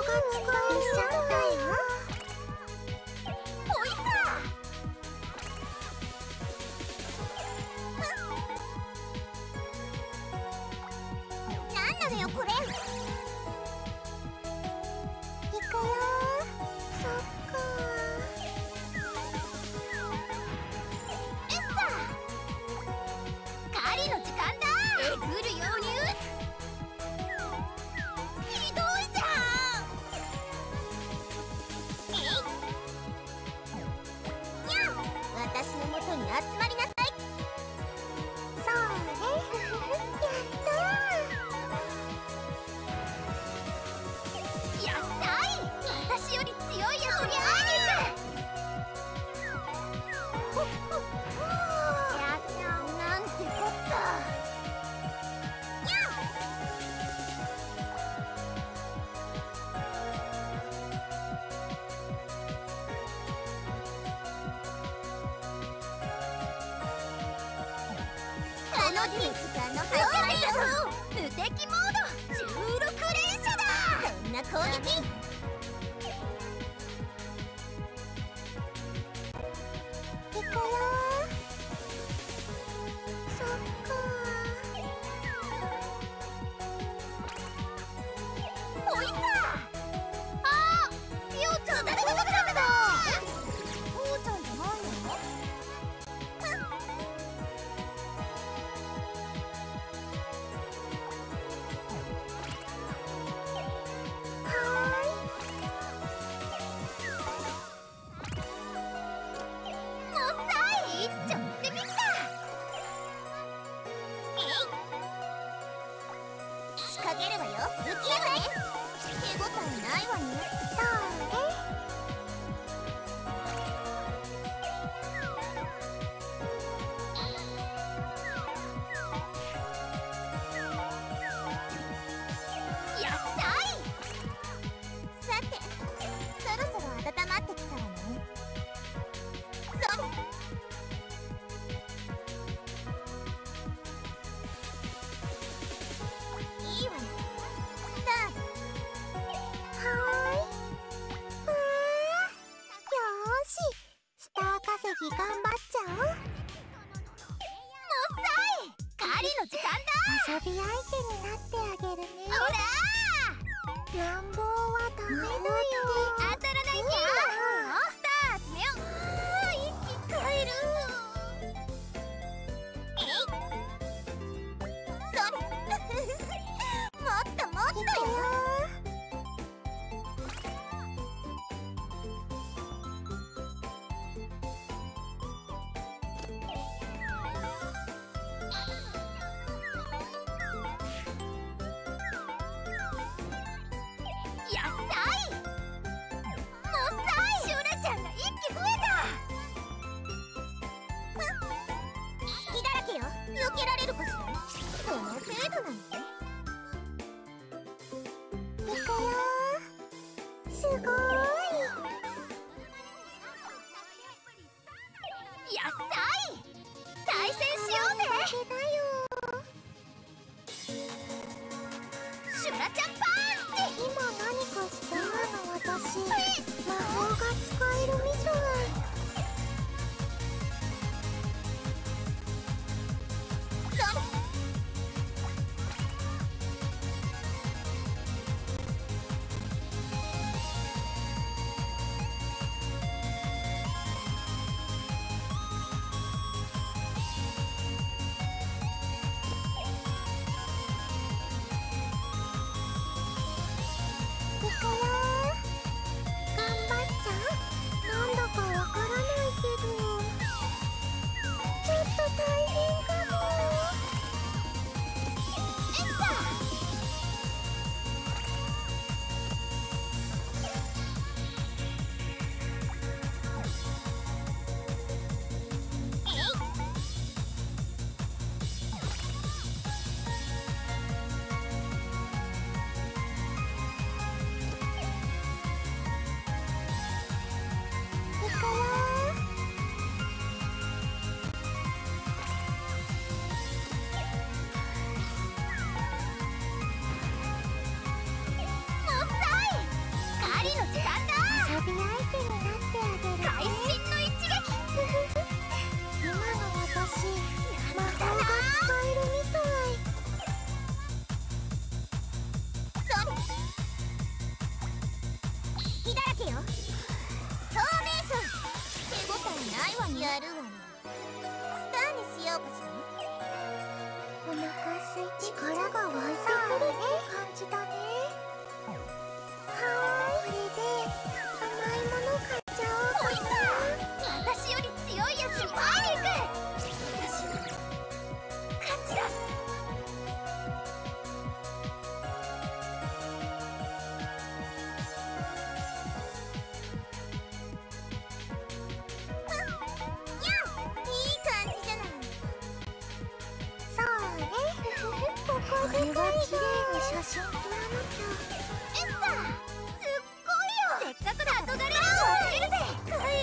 無敵モード16連射だ。そんな攻撃いくよ。そっか。ほいさあピオちゃんだ。父ちゃんじゃないの？かけるわよ。打ちなさい。手応えないわね。そうね。やったい。さて、そろそろ温まってきたわね。そう。いいわね。稼ぎ頑張っちゃおう。もっさい、狩りの時間だ。遊び相手になってあげるね。ほら乱暴はダメだよ。当たらないじゃん。スター集めよう。生き返る。えいそれもっともっとよ。避けられるかしら。その程度なのね。いくよ。すごーい。やっさい。対戦しようぜ。シュラちゃんパンチ。今何かしたの私。魔法が使えるみたい。 かしら。お腹すいて力が湧いてくるって感じだね。はーい、これで甘いもの買っちゃおうかな。おいさ、私より強いやつに会いに行く。私の勝ちだ。これは綺麗に写真撮らなきゃ。エッサ、すっごいよ。せっかくだ。後枯れを帰るぜ。帰る。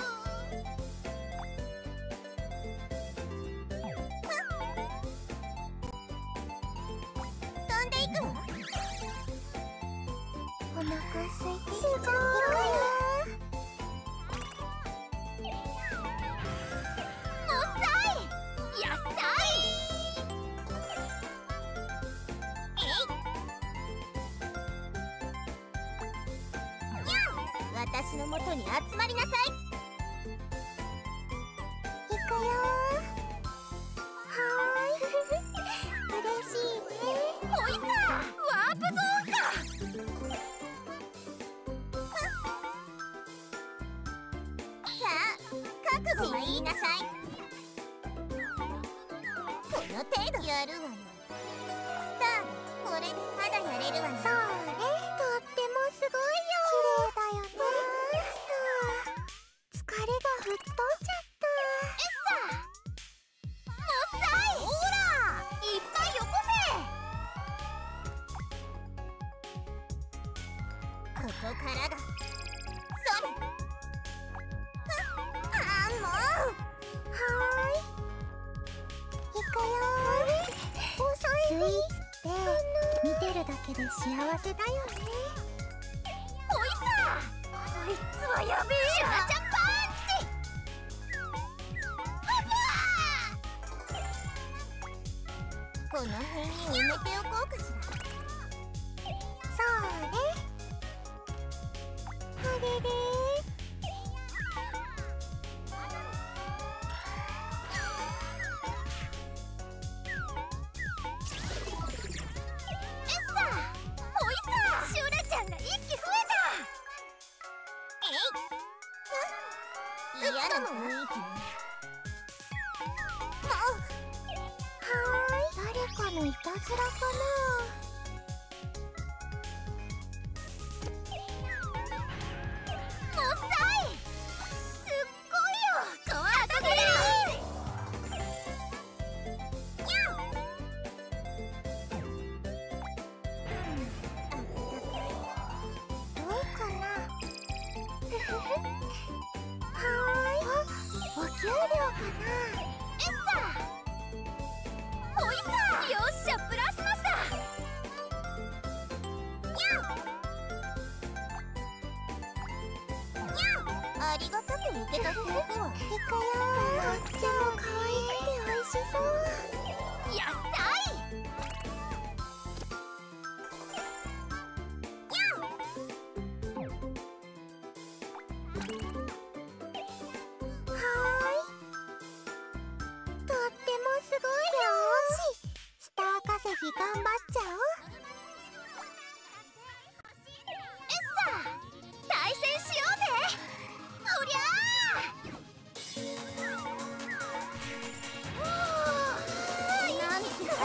飛んでいくわ。お腹空いてきちゃうよ。もっさい。やっさい。私の元に集まりなさい。行くよ。はーい。嬉しいね。おいさ、ワープゾーンか。さあ、覚悟は言いなさい。この程度やるわね。スター、これでまだやれるわね。そうね、とってもすごいよ。綺麗だよね。疲れが吹っ飛んじゃった。エッサ、もっさい。ほら、いっぱいよこせ。ここからがそれ。あー、もう。はーい、行くよ。遅い。スイーツって見てるだけで幸せだよね。おいさ、こいつはやべえや。シャーチャンパンチ。この辺に埋めておこうかしら。そうね。あれれ。エッサ、おいさ、シュラちゃんが一気増えた。嫌な雰囲気ね。もう。はーい、誰かのいたずらかな。もっさい。すっごいよ。後枯れ。にゃん。どうかな。ふふふ。はーい。お給料かな。エッサ、おいさ、よっしゃ、プラスマスだ。にゃん。にゃん。ありがたく受け取っておくわ。行くよ。とっても可愛くて美味しそう。やっさい。にゃん。はーい、とってもすごいよ。スター稼ぎ頑張っちゃおう。エッサ、対戦しようぜ。おりゃー。なんか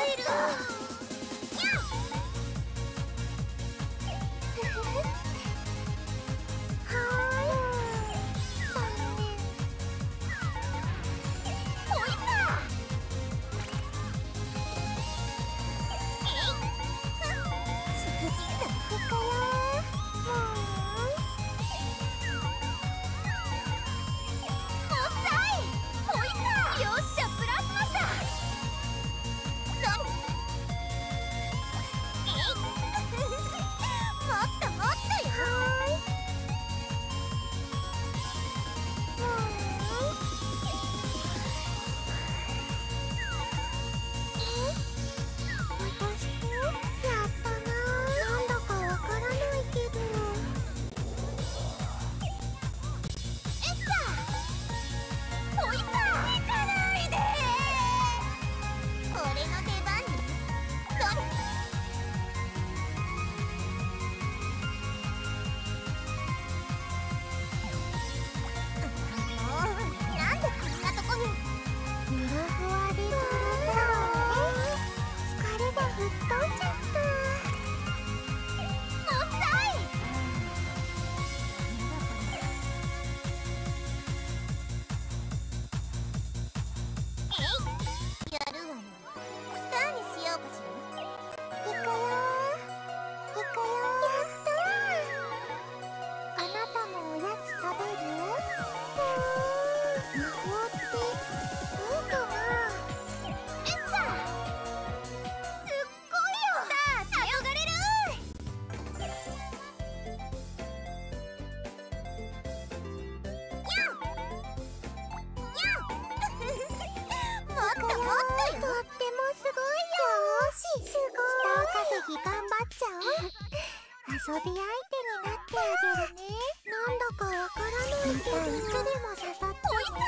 遊び相手になってあげるね。なんだかわからないけど、いつでも刺さってね。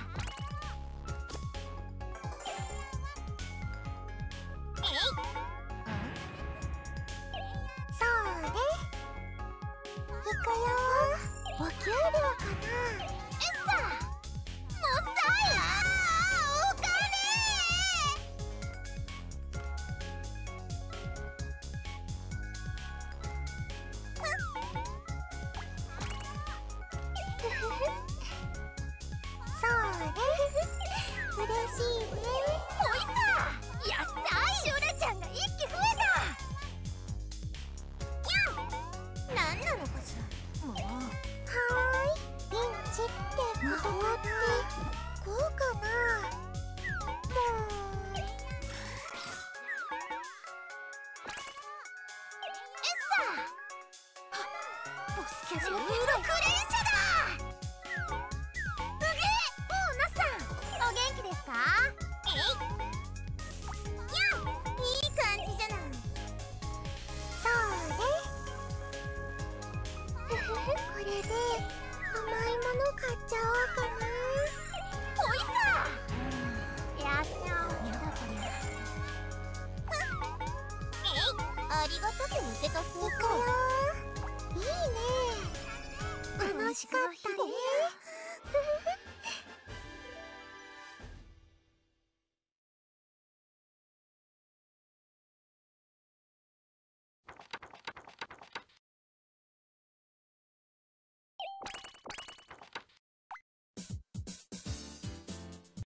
そうね。行くよ。お給料かな。うっさ。もうさい。お金。そうね。嬉しいね。おいさ。やっさい。シュラちゃんが一気増えた。なんなのかしら。もう。はーい。ピンチって言葉ってこうかな。もう。ボスキャ16連射だ。うげえ。おうなっさん、お元気ですか。いい感じじゃない。そうね。これで甘いもの買っちゃおうかな。おいさ。やっちゃおう。やだこれ。ありがたく受け取っていくよ。いいね。楽しかったね。